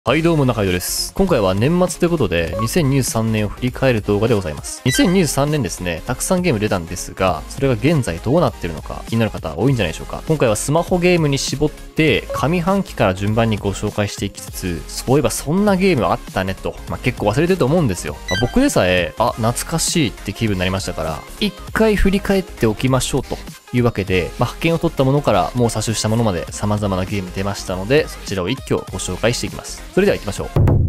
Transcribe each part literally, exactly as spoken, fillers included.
はいどうも中井です。今回は年末ということでにせんにじゅうさんねんを振り返る動画でございます。にせんにじゅうさんねんですね、たくさんゲーム出たんですが、それが現在どうなってるのか気になる方多いんじゃないでしょうか。今回はスマホゲームに絞って上半期から順番にご紹介していきつつ、そういえばそんなゲームあったねと、まあ、結構忘れてると思うんですよ。まあ、僕でさえ、あ、懐かしいって気分になりましたから、一回振り返っておきましょうと。いうわけで、まあ、発見を取ったものからもう詐取したものまで様々なゲーム出ましたので、そちらを一挙ご紹介していきます。それでは行きましょう。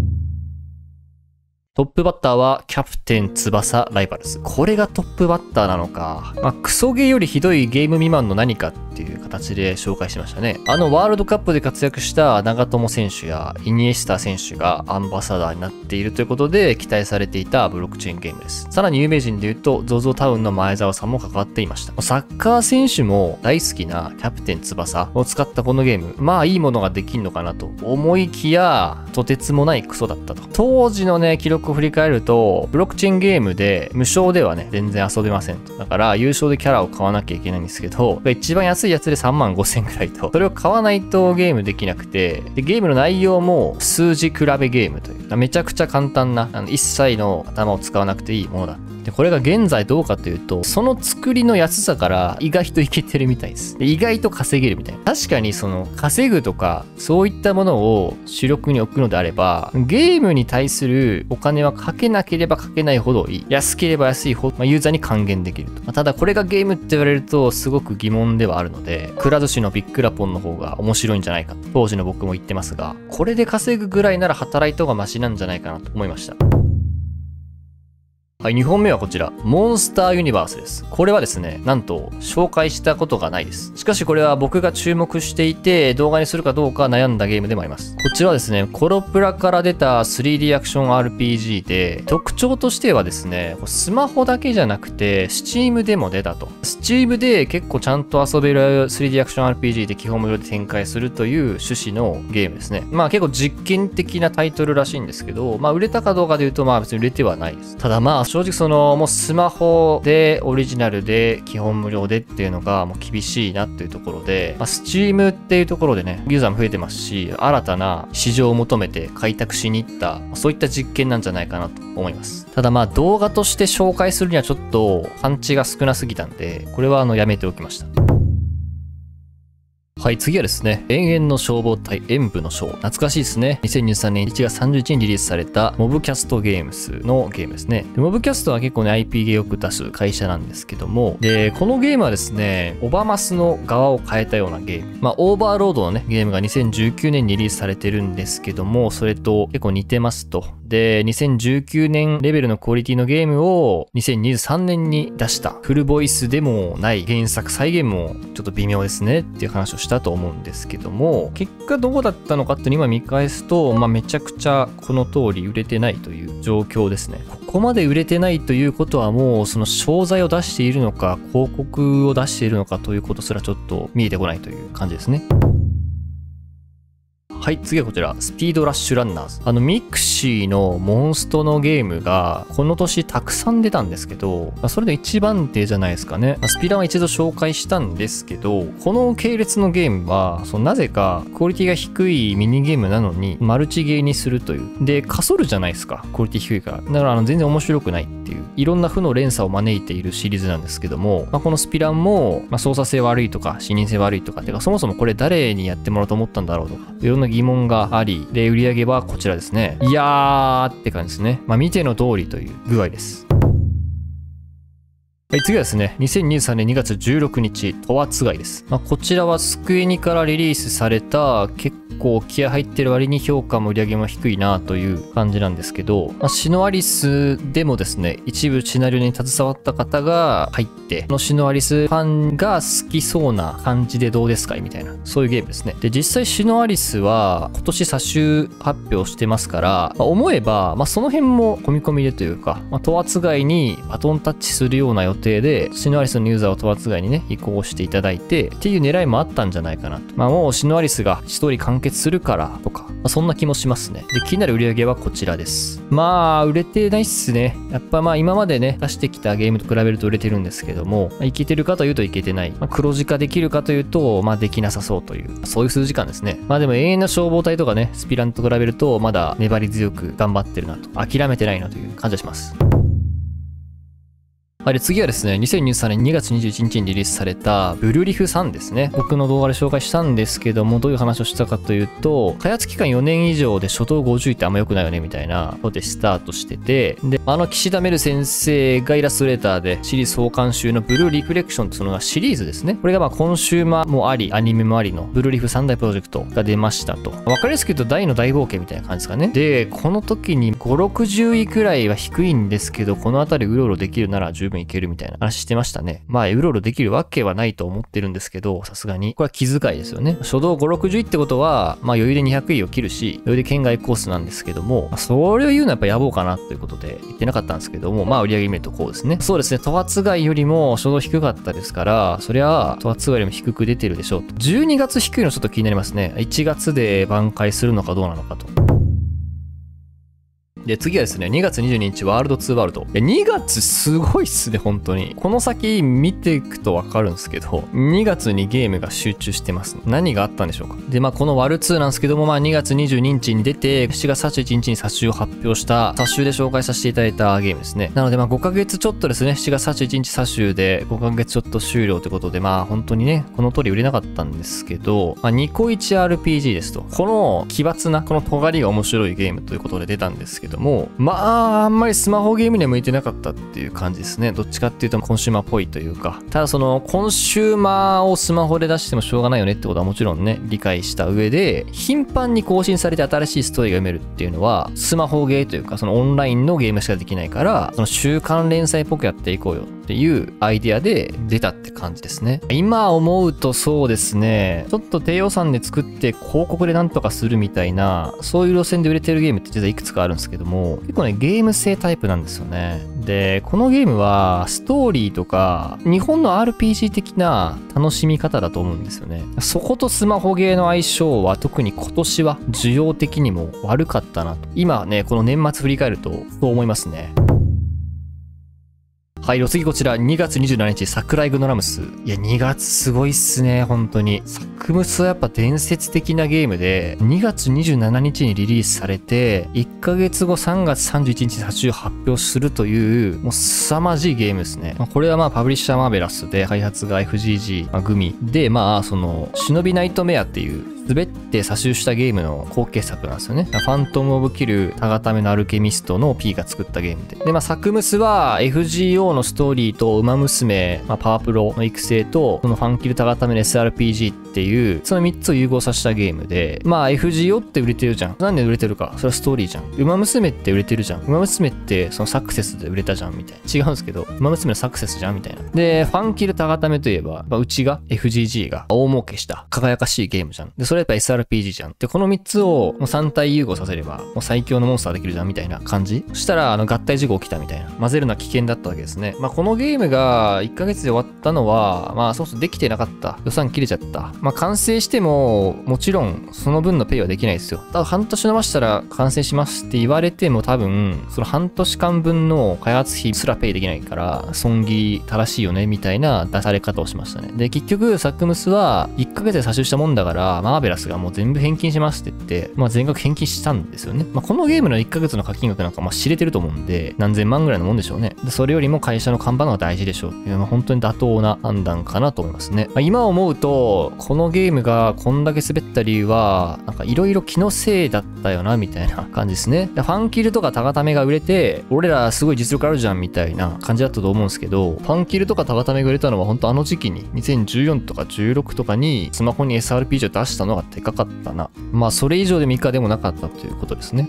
トップバッターはキャプテン翼ライバルズ。これがトップバッターなのか。まあ、クソゲーよりひどいゲーム未満の何かっていう形で紹介しましたね。あのワールドカップで活躍した長友選手やイニエスタ選手がアンバサダーになっているということで期待されていたブロックチェーンゲームです。さらに有名人で言うと ゾゾ タウンの前澤さんも関わっていました。サッカー選手も大好きなキャプテン翼を使ったこのゲーム、まあいいものができんのかなと思いきや、とてつもないクソだったと。当時のね、記録を振り返ると、ブロックチェーンゲームで無償ではね、全然遊べませんと。だから優勝でキャラを買わなきゃいけないんですけど、一番安いやつでさんまんごせんぐらいと、それを買わないとゲームできなくて、でゲームの内容も数字比べゲームという、めちゃくちゃ簡単な、あの一切の頭を使わなくていいものだ。で、これが現在どうかというと、その作りの安さから意外といけてるみたいです。で意外と稼げるみたいな。確かにその稼ぐとか、そういったものを主力に置くのであれば、ゲームに対するお金はかけなければかけないほどいい。安ければ安いほど、まあ、ユーザーに還元できると。まあ、ただこれがゲームって言われるとすごく疑問ではあるので、くら寿司のビッグラポンの方が面白いんじゃないかと当時の僕も言ってますが、これで稼ぐぐらいなら働いた方がマシなんじゃないかなと思いました。はい、にほんめはこちら。モンスターユニバースです。これはですね、なんと、紹介したことがないです。しかしこれは僕が注目していて、動画にするかどうか悩んだゲームでもあります。こちらはですね、コロプラから出た スリーディー アクション アールピージー で、特徴としてはですね、スマホだけじゃなくて、Steam でも出たと。Steam で結構ちゃんと遊べる スリーディー アクション アールピージー で基本無料で展開するという趣旨のゲームですね。まあ結構実験的なタイトルらしいんですけど、まあ売れたかどうかで言うと、まあ別に売れてはないです。ただまあ、正直そのもうスマホでオリジナルで基本無料でっていうのがもう厳しいなっていうところで、まあ、Steam っていうところでねユーザーも増えてますし、新たな市場を求めて開拓しに行ったそういった実験なんじゃないかなと思います。ただまあ動画として紹介するにはちょっとパンチが少なすぎたんで、これはあのやめておきました。はい、次はですね、永遠の消防隊演武の章。懐かしいですね。にせんにじゅうさんねんいちがつさんじゅうにちにリリースされたモブキャストゲームスのゲームですね。でモブキャストは結構ね、アイピー ゲーよく出す会社なんですけども、で、このゲームはですね、オバマスの側を変えたようなゲーム。まあ、オーバーロードのね、ゲームがにせんじゅうきゅうねんにリリースされてるんですけども、それと結構似てますと。で、にせんじゅうきゅうねんレベルのクオリティのゲームをにせんにじゅうさんねんに出した。フルボイスでもない原作再現もちょっと微妙ですねっていう話をしたと思うんですけども、結果どうだったのかって今見返すと、まあ、めちゃくちゃこの通り売れてないという状況ですね。ここまで売れてないということはもうその商材を出しているのか広告を出しているのかということすらちょっと見えてこないという感じですね。はい、次はこちら。スピードラッシュランナーズ。あの、ミクシーのモンストのゲームが、この年たくさん出たんですけど、それで一番手じゃないですかね。スピランは一度紹介したんですけど、この系列のゲームは、そのなぜか、クオリティが低いミニゲームなのに、マルチゲーにするという。で、かそるじゃないですか。クオリティ低いから。だから、あの、全然面白くないっていう、いろんな負の連鎖を招いているシリーズなんですけども、まあ、このスピランも、まあ、操作性悪いとか、視認性悪いとか、てか、そもそもこれ誰にやってもらおうと思ったんだろうとか、いろんな疑問があり、で、売り上げはこちらですね。いやーって感じですね。まあ、見ての通りという具合です。はい、次はですね、にせんにじゅうさんねんにがつじゅうろくにち、トワツガイです。まあ、こちらはスクエニからリリースされた、結構気合入ってる割に評価も売り上げも低いなという感じなんですけど、まあ、シノアリスでもですね、一部シナリオに携わった方が入って、このシノアリスファンが好きそうな感じでどうですかみたいな、そういうゲームですね。で、実際シノアリスは今年最終発表してますから、まあ、思えば、まあ、その辺も込み込みでというか、まあ、トワツガイにバトンタッチするような予定で、シノアリスのユーザーをトワツガイにね、移行していただいて、っていう狙いもあったんじゃないかなと。まあもうシノアリスがストーリー完結するからとか、まあ、そんな気もしますね。で、気になる売り上げはこちらです。まあ、売れてないっすね。やっぱまあ今までね、出してきたゲームと比べると売れてるんですけども、まあ、いけてるかというといけてない。まあ、黒字化できるかというと、まあできなさそうという、そういう数時間ですね。まあでも永遠な消防隊とかね、スピランと比べると、まだ粘り強く頑張ってるなと、諦めてないなという感じがします。はい、で次はですね、にせんにじゅうさんねんにがつにじゅういちにちにリリースされたブルリフさんですね。僕の動画で紹介したんですけども、どういう話をしたかというと、開発期間よねん以上で初動ごじゅういってあんま良くないよねみたいなことでスタートしてて、で、あの岸田メル先生がイラストレーターでシリーズ総監修のブルーリフレクションとそのシリーズですね。これがまあコンシューマーもあり、アニメもありのブルーリフさん大プロジェクトが出ましたと。わかりやすく言うと大の大冒険みたいな感じですかね。で、この時にご、ろくじゅういくらいは低いんですけど、この辺りうろうろできるなら十分いけるみたいな話してましたね。まあ、うろうろできるわけはないと思ってるんですけど、さすがに。これは気遣いですよね。初動ご、ろくじゅういってことは、まあ余裕でにひゃくいを切るし、余裕で県外コースなんですけども、まあ、それを言うのはやっぱ野望かなということで言ってなかったんですけども、まあ売り上げ見るとこうですね。そうですね。トワツガイよりも初動低かったですから、そりゃ、トワツガイよりも低く出てるでしょうと。じゅうにがつ低いのちょっと気になりますね。いちがつで挽回するのかどうなのかと。で、次はですね、にがつにじゅうににちワールドツーワールド。にがつすごいっすね、本当に。この先見ていくとわかるんですけど、にがつにゲームが集中してますね。何があったんでしょうか。で、まあこのワルツーなんですけども、まあにがつにじゅうににちに出て、しちがつさんじゅういちにちに冊集を発表した、冊集で紹介させていただいたゲームですね。なのでまあごかげつちょっとですね、しちがつさんじゅういちにち冊集でごかげつちょっと終了ということで、まあ本当にね、この通り売れなかったんですけど、まあニコイチ アールピージー ですと。この奇抜な、この尖りが面白いゲームということで出たんですけども、まああんまりスマホゲームには向いてなかったっていう感じですね。どっちかっていうとコンシューマーっぽいというか。ただそのコンシューマーをスマホで出してもしょうがないよねってことはもちろんね、理解した上で、頻繁に更新されて新しいストーリーが読めるっていうのは、スマホゲーというかそのオンラインのゲームしかできないから、その週刊連載っぽくやっていこうよっていうアイディアで出たって感じですね。今思うとそうですね、ちょっと低予算で作って広告でなんとかするみたいな、そういう路線で売れてるゲームって実はいくつかあるんですけども、結構ね、ゲーム性タイプなんですよね。で、このゲームはストーリーとか日本の アールピージー 的な楽しみ方だと思うんですよね。そことスマホゲーの相性は特に今年は需要的にも悪かったなと。今ね、この年末振り返るとそう思いますね。はい、お次こちら、にがつにじゅうしちにち、桜井グノラムス。いや、にがつすごいっすね、本当に。サクムスはやっぱ伝説的なゲームで、にがつにじゅうしちにちにリリースされて、いっかげつごさんがつさんじゅういちにちに冊集発表するという、もう凄まじいゲームですね。これはまあ、パブリッシャーマーベラスで、開発が エフジージー、まあ、グミで、まあ、その、忍びナイトメアっていう、滑って冊集したゲームの後継作なんですよね。ファントム・オブ・キル、タガタメのアルケミストの P が作ったゲームで。で、まあ、サクムスは エフジーオー のストーリーと、ウマ娘、まあ、パワープロの育成と、そのファンキル・タガタメの エスアールピージー っていう、そのみっつを融合させたゲームで、まあ、エフジーオー って売れてるじゃん。なんで売れてるか。それはストーリーじゃん。ウマ娘って売れてるじゃん。ウマ娘ってそのサクセスで売れたじゃん、みたいな。違うんですけど、ウマ娘のサクセスじゃん、みたいな。で、ファンキル・タガタメといえば、まあ、うちが エフジージー が大儲けした輝かしいゲームじゃん。で、それやっぱ エスアールピージー じゃん。で、このみっつをもうさん体融合させれば、もう最強のモンスターできるじゃんみたいな感じ。そしたら、あの、合体事故起きたみたいな。混ぜるのは危険だったわけですね。まあ、このゲームがいっかげつで終わったのは、まあ、そうそうできてなかった。予算切れちゃった。まあ、完成しても、もちろん、その分のペイはできないですよ。ただ、半年伸ばしたら完成しますって言われても多分、その半年間分の開発費すらペイできないから、損切り正しいよねみたいな出され方をしましたね。で、結局、サクムスはいっかげつで差ししたもんだから、マーベラスがもう全部返金しますって言って、まあ全額返金したんですよね。まあこのゲームのいっかげつの課金額なんかまあ知れてると思うんで、何千万ぐらいのもんでしょうね。で、それよりも会社の看板の方が大事でしょうっていう、まあ本当に妥当な判断かなと思いますね。まあ、今思うと、このゲームがこんだけ滑った理由は、なんかいろいろ気のせいだったよな、みたいな感じですね。でファンキルとかタガタメが売れて、俺らすごい実力あるじゃん、みたいな感じだったと思うんですけど、ファンキルとかタガタメが売れたのは本当あの時期に、にせんじゅうよんとかじゅうろくとかにスマホに エスアールピージー を出したのがでかかったな。まあそれ以上でも以下でもなかったということですね。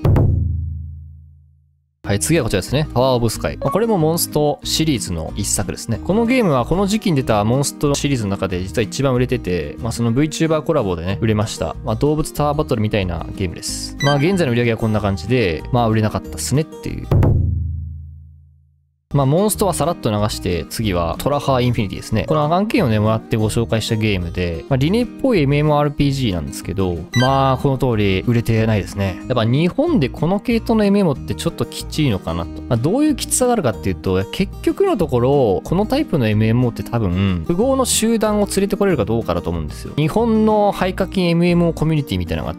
はい、次はこちらですね。パワーオブスカイ。これもモンストシリーズの一作ですね。このゲームはこの時期に出たモンストシリーズの中で実は一番売れてて、まあその VTuber コラボでね、売れました。まあ動物タワーバトルみたいなゲームです。まあ現在の売り上げはこんな感じで、まあ売れなかったっすねっていう。 まあ、モンストはさらっと流して、次はトラハーインフィニティですね。この案件をね、もらってご紹介したゲームで、まあ、リネっぽい エムエムアールピージー なんですけど、まあ、この通り売れてないですね。やっぱ日本でこの系統の エムエムオー ってちょっときちいのかなと。まあ、どういうきつさがあるかっていうと、結局のところ、このタイプの エムエムオー って多分、富豪の集団を連れてこれるかどうかだと思うんですよ。日本の廃課金 エムエムオー コミュニティみたいなのがあって、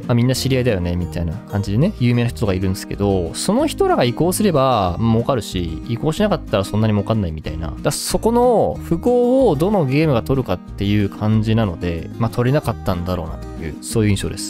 まあ、みんな知り合いだよね、みたいな感じでね、有名な人がいるんですけど、その人らが移行すれば儲かるし、移行しなかったらそんなに儲かんないみたいな。だそこの富豪をどのゲームが取るかっていう感じなので、まあ取れなかったんだろうなという、そういう印象です。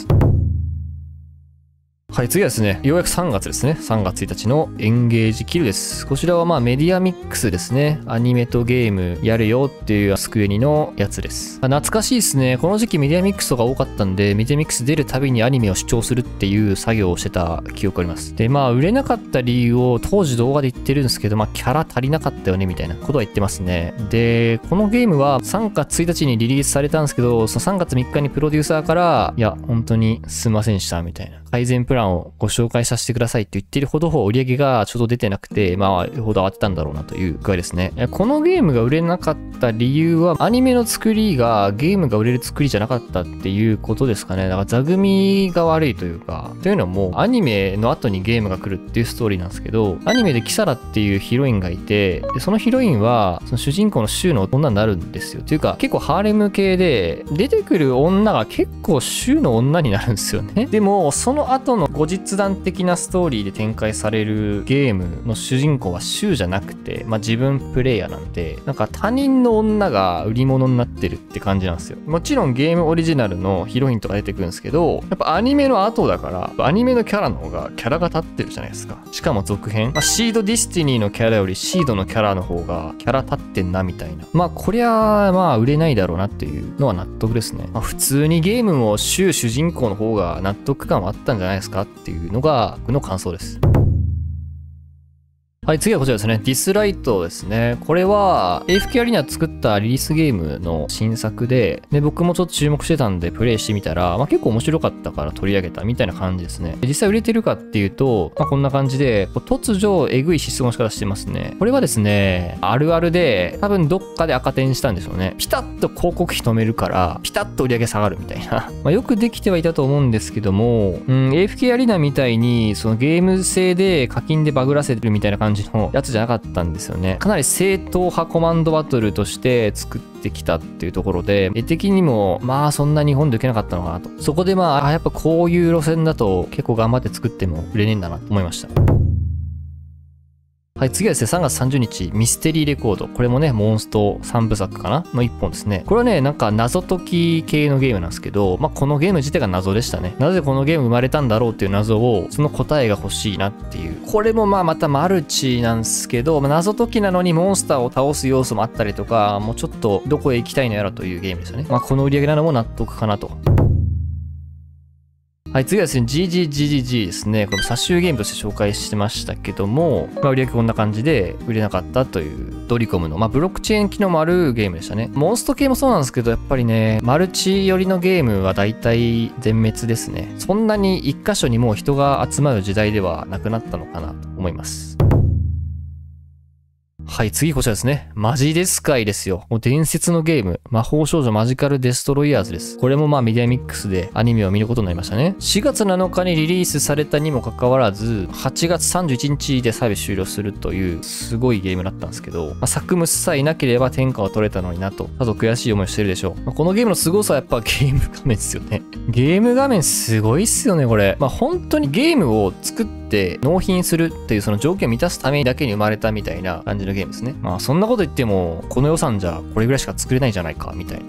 はい、次はですね、ようやくさんがつですね。さんがつついたちのエンゲージキルです。こちらはまあメディアミックスですね。アニメとゲームやるよっていうスクエニのやつです。懐かしいですね。この時期メディアミックスとか多かったんで、メディアミックス出るたびにアニメを視聴するっていう作業をしてた記憶あります。で、まあ売れなかった理由を当時動画で言ってるんですけど、まあキャラ足りなかったよねみたいなことは言ってますね。で、このゲームはさんがつついたちにリリースされたんですけど、そのさんがつみっかにプロデューサーから、いや、本当にすいませんでしたみたいな。改善プランをご紹介させてくださいって言ってるほど売り上げがちょっと出てなくて、まあ、よほど慌てたんだろうなという具合ですね。このゲームが売れなかった理由は、アニメの作りがゲームが売れる作りじゃなかったっていうことですかね。だから座組が悪いというか、というのも、アニメの後にゲームが来るっていうストーリーなんですけど、アニメでキサラっていうヒロインがいて、でそのヒロインは、その主人公のシュウの女になるんですよ。というか、結構ハーレム系で、出てくる女が結構シュウの女になるんですよね。でも、そのその後の後日談的なストーリーで展開されるゲームの主人公はシュウじゃなくて、まあ自分プレイヤーなんで、なんか他人の女が売り物になってるって感じなんですよ。もちろんゲームオリジナルのヒロインとか出てくるんですけど、やっぱアニメの後だから、アニメのキャラの方がキャラが立ってるじゃないですか。しかも続編。まあ、シードディスティニーのキャラよりシードのキャラの方がキャラ立ってんなみたいな。まあこりゃまあ売れないだろうなっていうのは納得ですね。まあ、普通にゲームもシュウ主人公の方が納得感はあったんじゃないですかっていうのが僕の感想です。はい、次はこちらですね。ディスライトですね。これは エーエフケー アリーナ作ったリリースゲームの新作で、で、僕もちょっと注目してたんでプレイしてみたら、まあ、結構面白かったから取り上げたみたいな感じですね。実際売れてるかっていうと、まあ、こんな感じで、突如えぐい失言の仕方してますね。これはですね、あるあるで、多分どっかで赤点したんでしょうね。ピタッと広告費止めるから、ピタッと売り上げ下がるみたいな。まあ、よくできてはいたと思うんですけども、うん、エーエフケー アリーナみたいに、そのゲーム性で課金でバグらせてるみたいな感じのやつじゃなかったんですよね。かなり正統派コマンドバトルとして作ってきたっていうところで、絵的にもまあそんな日本で受けなかったのかなと。そこでまあ、あ、やっぱこういう路線だと結構頑張って作っても売れねえんだなと思いました。はい、次はですね、さんがつさんじゅうにち、ミステリーレコード。これもね、モンストさんぶさくかなのいっぽんですね。これはね、なんか謎解き系のゲームなんですけど、まあ、このゲーム自体が謎でしたね。なぜこのゲーム生まれたんだろうっていう謎を、その答えが欲しいなっていう。これもまあまたマルチなんですけど、まあ、謎解きなのにモンスターを倒す要素もあったりとか、もうちょっとどこへ行きたいのやらというゲームですよね。まあ、この売り上げなのも納得かなと。はい、次はですね、ジージージージージー ですね。この撮集ゲームとして紹介してましたけども、まあ、売り上げこんな感じで売れなかったというドリコムの、まあ、ブロックチェーン機能もあるゲームでしたね。モンスト系もそうなんですけど、やっぱりね、マルチ寄りのゲームは大体全滅ですね。そんなに一箇所にもう人が集まる時代ではなくなったのかなと思います。はい、次こちらですね。マジデスカイですよ。もう伝説のゲーム。魔法少女マジカルデストロイヤーズです。これもまあメディアミックスでアニメを見ることになりましたね。しがつなのかにリリースされたにもかかわらず、はちがつさんじゅういちにちでサービス終了するというすごいゲームだったんですけど、まあ、作務さえなければ天下を取れたのになと、さぞ悔しい思いをしてるでしょう。まあ、このゲームの凄さはやっぱゲーム画面ですよね。ゲーム画面すごいっすよね、これ。まあ本当にゲームを作ってで納品するっていうその条件を満たすためだけに生まれたみたいな感じのゲームですね。まあそんなこと言ってもこの予算じゃこれぐらいしか作れないんじゃないかみたいな。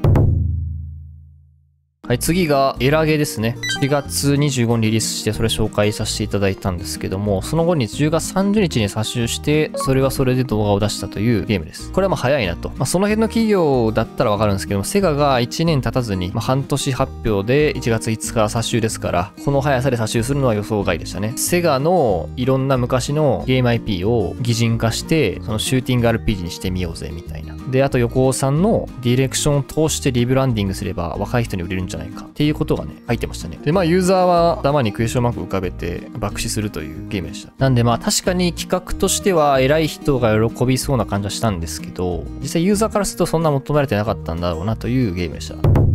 はい、次がエラゲですね。しがつにじゅうごにリリースしてそれ紹介させていただいたんですけども、その後にじゅうがつさんじゅうにちに撮集して、それはそれで動画を出したというゲームです。これはまあ早いなと。まあその辺の企業だったらわかるんですけども、セガがいちねん経たずに、まあ、半年発表でいちがついつか撮集ですから、この速さで撮集するのは予想外でしたね。セガのいろんな昔のゲーム アイピー を擬人化して、そのシューティング アールピージー にしてみようぜみたいな。で、あと横尾さんのディレクションを通してリブランディングすれば若い人に売れるんじゃゃないかっていうことがね、書いてましたね。で、まあユーザーは頭にクエスチョンマーク浮かべて爆死するというゲームでした。なんでまあ確かに企画としては偉い人が喜びそうな感じはしたんですけど、実際ユーザーからするとそんな求められてなかったんだろうなというゲームでした。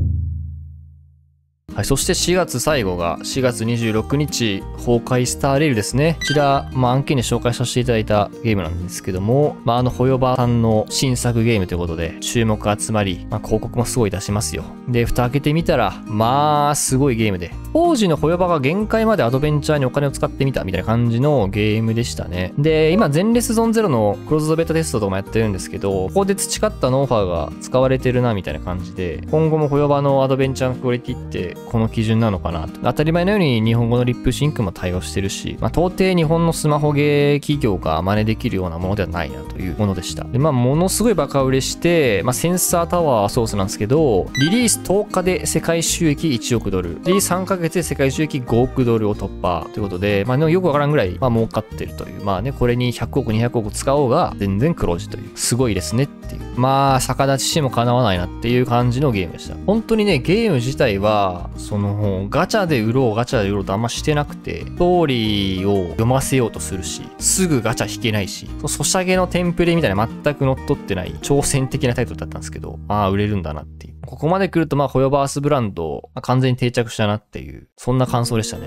はい、そしてしがつ最後がしがつにじゅうろくにち、崩壊スターレールですね。こちら、まあ、案件で紹介させていただいたゲームなんですけども、まあ、あの、ホヨバさんの新作ゲームということで、注目集まり、まあ、広告もすごい出しますよ。で、蓋開けてみたら、まあ、すごいゲームで。当時のホヨバが限界までアドベンチャーにお金を使ってみたみたいな感じのゲームでしたね。で、今、前レスゾンゼロのクローズドベータテストとかもやってるんですけど、ここで培ったノウハウが使われてるなみたいな感じで、今後もホヨバのアドベンチャーのクオリティってこの基準なのかなと。当たり前のように日本語のリップシンクも対応してるし、まあ、到底日本のスマホゲー企業が真似できるようなものではないなというものでした。で、まあ、ものすごいバカ売れして、まあ、センサータワーはソースなんですけど、リリースとおかで世界収益いちおくドル、リリースさんかげつで世界収益ごおくドルを突破ということで、まあ、よくわからんぐらい、まあ、儲かってるという。まあね、これにひゃくおく、にひゃくおく使おうが、全然黒字という。すごいですねっていう。まあ、逆立ちしても叶わないなっていう感じのゲームでした。本当にね、ゲーム自体は、その、ガチャで売ろう、ガチャで売ろうとあんましてなくて、ストーリーを読ませようとするし、すぐガチャ引けないし、ソシャゲのテンプレみたいな全く乗っ取ってない挑戦的なタイトルだったんですけど、ああ、売れるんだなっていう。ここまで来ると、まあ、ホヨバースブランド、まあ、完全に定着したなっていう、そんな感想でしたね。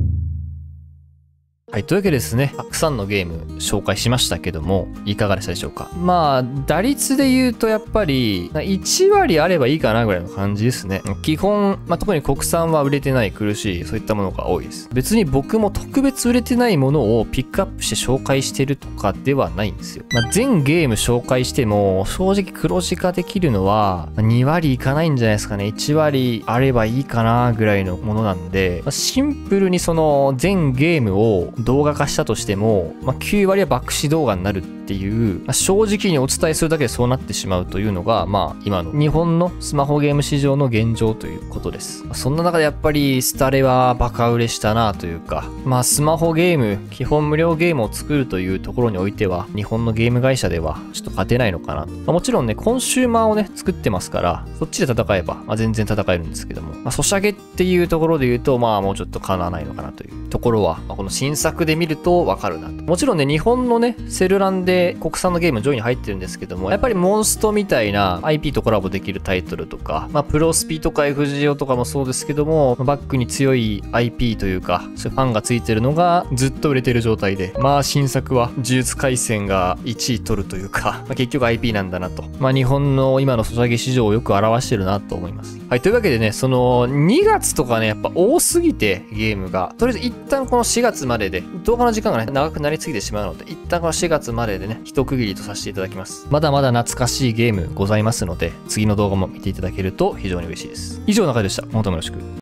はい。というわけでですね、たくさんのゲーム紹介しましたけども、いかがでしたでしょうか。まあ、打率で言うとやっぱり、いちわりあればいいかなぐらいの感じですね。基本、まあ特に国産は売れてない、苦しい、そういったものが多いです。別に僕も特別売れてないものをピックアップして紹介してるとかではないんですよ。まあ全ゲーム紹介しても、正直黒字化できるのは、にわりいかないんじゃないですかね。いちわりあればいいかなぐらいのものなんで、まあ、シンプルにその全ゲームを動画化したとしても、まあ、きゅうわりは爆死動画になるっていう、まあ、正直にお伝えするだけでそうなってしまうというのが、まあ、今の日本のスマホゲーム市場の現状ということです。まあ、そんな中でやっぱりスタレはバカ売れしたなというか、まあ、スマホゲーム、基本無料ゲームを作るというところにおいては、日本のゲーム会社ではちょっと勝てないのかな。まあ、もちろんね、コンシューマーをね、作ってますから、そっちで戦えば、まあ、全然戦えるんですけども、まあ、ソシャゲっていうところで言うと、まあ、もうちょっと叶わないのかなというところは、まあ、この新作で見るとわかるなと。もちろんね、日本のね、セルランで国産のゲーム上位に入ってるんですけども、やっぱりモンストみたいな アイピー とコラボできるタイトルとか、まあ、プロスピとか エフジーオー とかもそうですけども、バックに強い アイピー というか、そういうファンがついてるのがずっと売れてる状態で、まあ、新作は呪術廻戦がいちい取るというか、まあ、結局 アイピー なんだなと。まあ、日本の今のソシャゲ市場をよく表してるなと思います。はい、というわけでね、そのにがつとかね、やっぱ多すぎてゲームが、とりあえず一旦このしがつまでで、動画の時間がね、長くなりすぎてしまうので、一旦このしがつまででね、一区切りとさせていただきます。まだまだ懐かしいゲームございますので、次の動画も見ていただけると非常に嬉しいです。以上、中でした。本当によろしく。